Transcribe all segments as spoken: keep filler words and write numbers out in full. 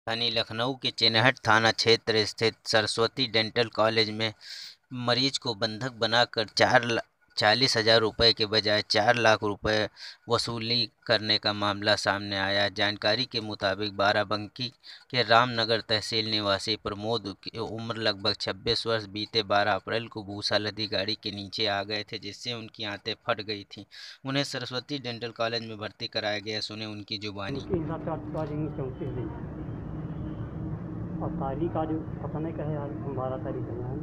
राजधानी लखनऊ के चिनहट थाना क्षेत्र स्थित सरस्वती डेंटल कॉलेज में मरीज को बंधक बनाकर चार ला- चालीस हजार रुपये के बजाय चार लाख रुपए वसूली करने का मामला सामने आया। जानकारी के मुताबिक बाराबंकी के रामनगर तहसील निवासी प्रमोद की उम्र लगभग छब्बीस वर्ष बीते बारह अप्रैल को भूसा लदी गाड़ी के नीचे आ गए थे, जिससे उनकी आंतें फट गई थीं। उन्हें सरस्वती डेंटल कॉलेज में भर्ती कराया गया। सुने उनकी जुबानी। और तारीख आज पता नहीं कहे आज बारह तारीख है यार।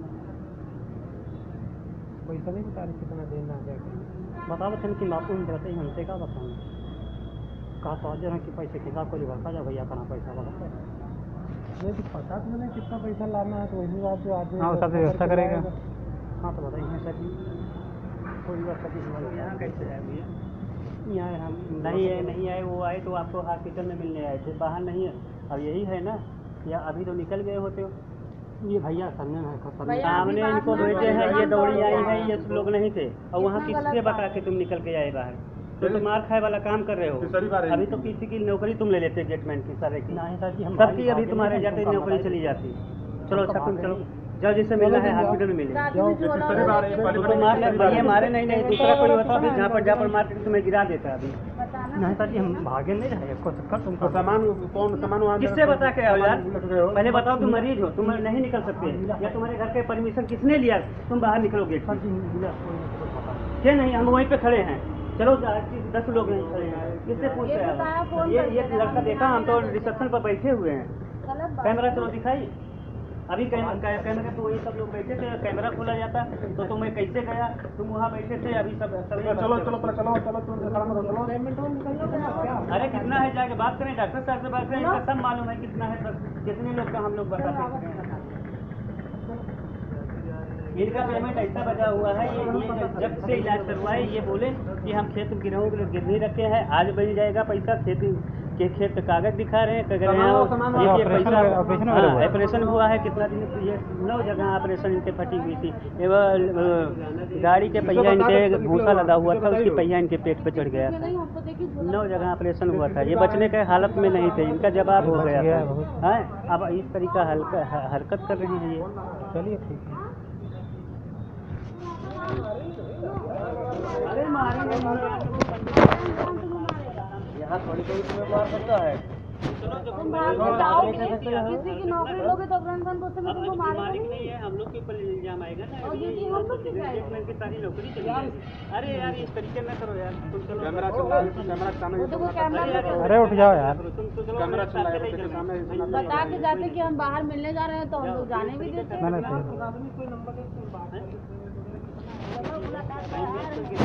पैसा नहीं बता रही कितना देना है। बता बच्चन कि बापू हम रहते ही हमसे का बताऊँ। कहा तो आज कि पैसे के हिसाब को जो भरता जाओ भैया करना पैसा वाला नहीं तो पता तो मैंने कितना पैसा लाना है, तो वही बात जो आज हाँ सब व्यवस्था करेगा। हाँ तो बताइए सर जी कोई व्यवस्था की यहाँ कैसे आए भैया? यहाँ हम नहीं है नहीं आए, वो आए तो आपको हॉस्पिटल में मिलने आए थे, बाहर नहीं है। अब यही है ना, या अभी तो निकल गए होते हो। ये भैया सामने है, सामने इनको भेजे हैं, ये दौड़ी आई है, ये लोग नहीं थे। और वहाँ किससे बता के तुम निकल के आए बाहर? तो तुम मार खाए वाला काम कर रहे हो। अभी तो किसी की नौकरी तुम ले लेते गेटमैन की, सारे की सबकी अभी तुम्हारे जाते नौकरी चली जाती। चलो अच्छा तुम चलो जाओ, जिससे मिलना है हॉस्पिटल में मिले। तो मार ये मारे नहीं नहीं दूसरा कोई होता अभी जहाँ पर जहाँ पर मार के तुम्हें गिरा देता अभी। नहीं सर जी हम भागे नहीं रहे, तुमको सामान कौन सामान वहाँ किससे बता के आओ यार? पहले बताओ तुम मरीज हो, तुम नहीं निकल सकते, या तुम्हारे घर के परमिशन किसने लिया तुम बाहर निकलोगे? क्या नहीं, हम वहीं पे खड़े हैं। चलो दस लोग नहीं खड़े हैं, किससे पूछ रहे हैं? ये ये लड़का देखा, हम तो रिसेप्शन पर बैठे हुए हैं। कैमरा चलो दिखाई अभी कैमरा कैमरा तो वही सब लोग बैठे थे, कैमरा खोला जाता तो तुम्हें कैसे गया? तुम वहाँ बैठे थे, अभी सब चलो चलो चलो चलो चलो। अरे कितना है जाके बात करें, डॉक्टर साहब से बात करें, इनका सब मालूम है कितना है, सब कितने लोग का हम लोग बताते हैं। इनका पेमेंट ऐसा बचा हुआ है, ये ये जब से इलाज करवाए ये बोले कि हम खेत गिरोह के लिए गिरवी रखे हैं, आज बन जाएगा पैसा। खेत के खेत का कागज दिखा रहे हैं, कह रहे हैं ये पैसा ऑपरेशन हुआ है कितना दिन, ये नौ जगह ऑपरेशन इनके फटी हुई थी। एवं गाड़ी के पहिया इनके भूसा लगा हुआ था, उसकी पहिया इनके पेट पे चढ़ गया था। नौ जगह ऑपरेशन हुआ था, ये बचने के हालत में नहीं थे, इनका जवाब हो गया था। है अब इस तरीका हरकत कर रहे हैं ये। चलिए ठीक है। अरे मारे यहाँ थोड़ी कोई तुम्हें मार सकता है। किसी की नौकरी लोगे तो तुमको मालिक नहीं है, हम लोग के ऊपर इल्जाम आएगा ना। की सारी नौकरी चली जाएगी। अरे यार इस तरीके में करो यार, तुम चलो कैमरा कैमरा अरे उठ जाओ यार, कैमरा बता के जाते कि हम बाहर मिलने जा रहे हैं तो हम लोग जाने भी देते हैं।